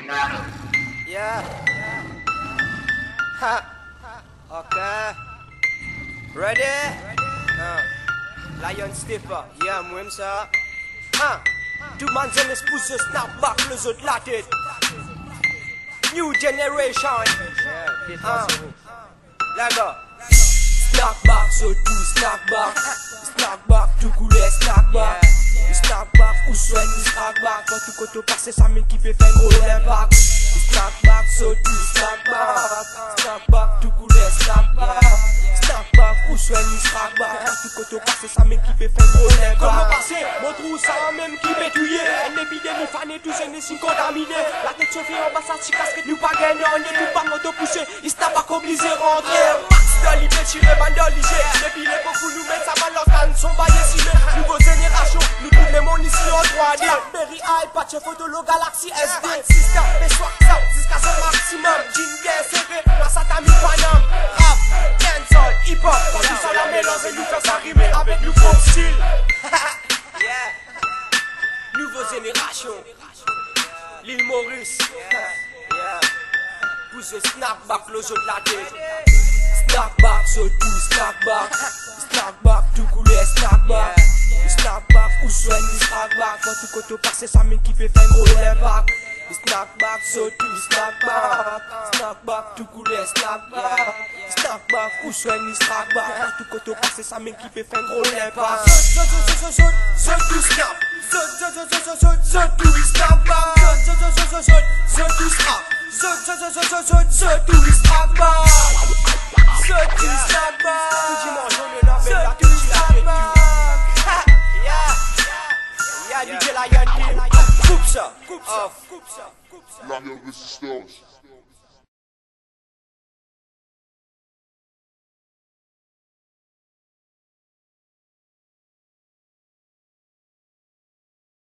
Yeah. Ha. Okay. Ready? Lion Stiffer. Yeah, moi ça. Tout le monde se pousse, snapback, les autres la tête. New generation. Là gars. Snapback, so tout snapback. Snapback, tout coulé snapback. Snapback, ou soin ni snapback. Quand tout côté passé, ça mène qui peut faire gros impact. Snapback, so tout snapback. Snapback, tout coulé snapback. Snapback, ou soin ni snapback. Quand tout côté passé, ça mène qui peut faire gros impact. Comme le passé, mon trou ça même qui peut tuer. Une épidémie fanée, tous ces signes contaminés. La tête se fait en bas, ça t'y casque, nous pas gagner, on est tout pas m'auto-pousser. Il snapback obligé rentrer. Dolly, tiré bandolisé. Depuis les beaucoup nous mettent ça balance quand sont baillés si les nouveaux générations. Nous trouvons les mondes ici en 3D. Berry iPad, photo le Galaxy SD. System, mais soit ça, jusqu'à son maximum. Jingle, serré, la satami Panam. Rap, dancehall, hip-hop. Quand tout ça la mélange et nous faire ça rimer avec nous pop style. Yeah. Nouveau génération. L'île Maurice. Yeah. Pousse le snapback, le jeu de la tête. Snapback, so tout snapback. Snapback, tout coulé snapback. Snapback, ou soin ni snapback. Quand tout côté passé, ça mène qui peut faire gros impact. Snapback, so tout snapback. Snapback, tout coulé snapback. Snapback, ou soin ni snapback. Quand tout côté passé, ça mène qui peut faire gros impact. So tout snap. So tout snapback. So tout snap. So tout snapback. Yeah, DJ Lion, coupe ça, off. La résistance.